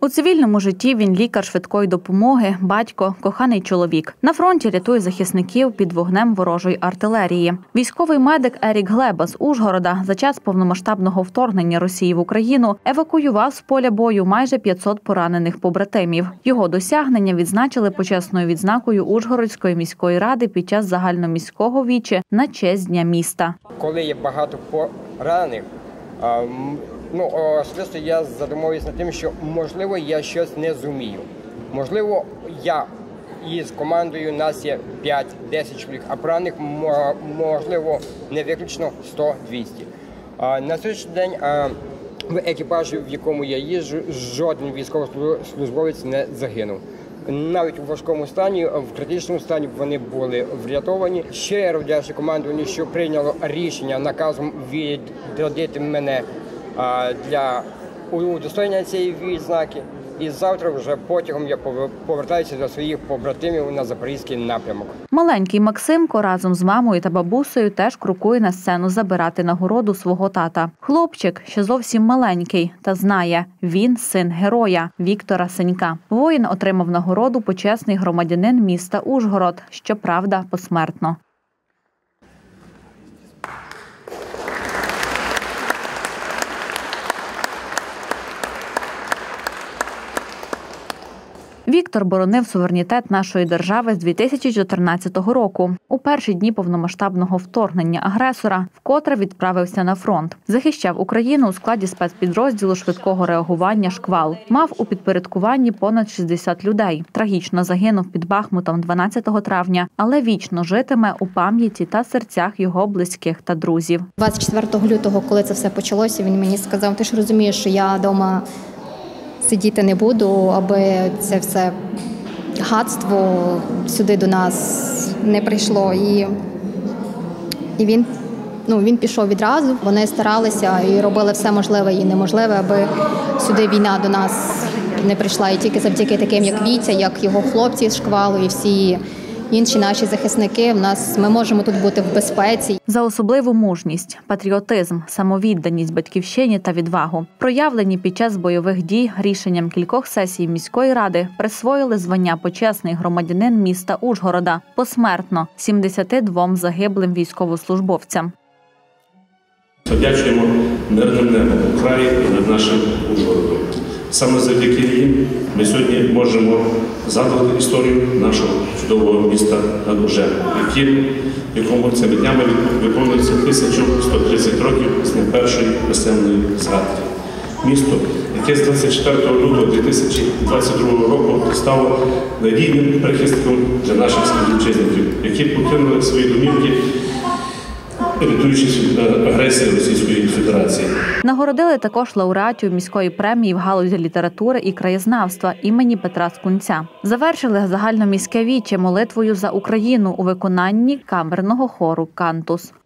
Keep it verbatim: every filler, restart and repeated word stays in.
У цивільному житті він лікар швидкої допомоги, батько, коханий чоловік. На фронті рятує захисників під вогнем ворожої артилерії. Військовий медик Ерік Глеба з Ужгорода за час повномасштабного вторгнення Росії в Україну евакуював з поля бою майже п'ятсот поранених побратимів. Його досягнення відзначили почесною відзнакою Ужгородської міської ради під час загальноміського віче на честь Дня міста. Коли є багато поранених, ну, особисто я задумуюсь над тим, що, можливо, я щось не зумію. Можливо, я із командою, нас є п'ять-десять чоловік, а поранених, можливо, не виключно сто-двісті. На сьогоднішній день в екіпажі, в якому я їжджу, жоден військовослужбовець не загинув. Навіть у важкому стані, в критичному стані вони були врятовані. Щиро вдячний командуванню, що прийняло рішення наказом відрядити мене для удостоєння цієї відзнаки. І завтра вже потягом я повертаюся до своїх побратимів на Запорізький напрямок. Маленький Максимко разом з мамою та бабусею теж крокує на сцену забирати нагороду свого тата. Хлопчик ще зовсім маленький та знає – він син героя Віктора Сенька. Воїн отримав нагороду почесний громадянин міста Ужгород, щоправда, посмертно. Віктор боронив суверенітет нашої держави з дві тисячі чотирнадцятого року. У перші дні повномасштабного вторгнення агресора вкотре відправився на фронт. Захищав Україну у складі спецпідрозділу швидкого реагування «Шквал». Мав у підпорядкуванні понад шістдесят людей. Трагічно загинув під Бахмутом дванадцятого травня, але вічно житиме у пам'яті та серцях його близьких та друзів. двадцять четвертого лютого, коли це все почалося, він мені сказав: "Ти ж розумієш, що я вдома сидіти не буду, аби це все гадство сюди до нас не прийшло". І, і він, ну, він пішов відразу. Вони старалися і робили все можливе і неможливе, аби сюди війна до нас не прийшла. І тільки завдяки таким, як Вітя, як його хлопці з «Шквалу» і всі інші наші захисники, в нас, ми можемо тут бути в безпеці. За особливу мужність, патріотизм, самовідданість батьківщині та відвагу, проявлені під час бойових дій, рішенням кількох сесій міської ради присвоїли звання почесний громадянин міста Ужгорода посмертно сімдесяти двом загиблим військовослужбовцям. Завдячуємо мирним небом у краї і над нашим Ужгородом. Саме завдяки їм ми сьогодні можемо згадувати історію нашого чудового міста над Ужем, якому цими днями виконується тисяча сто тридцять років з дня першої весняної згадки. Місто, яке з двадцять четвертого лютого дві тисячі двадцять другого року стало надійним прихистком для наших співвітчизників, які покинули свої домівки, рятуючись від агресії Російської Федерації. Нагородили також лауреатів міської премії в галузі літератури і краєзнавства імені Петра Скунця. Завершили загальноміське віче молитвою за Україну у виконанні камерного хору «Кантус».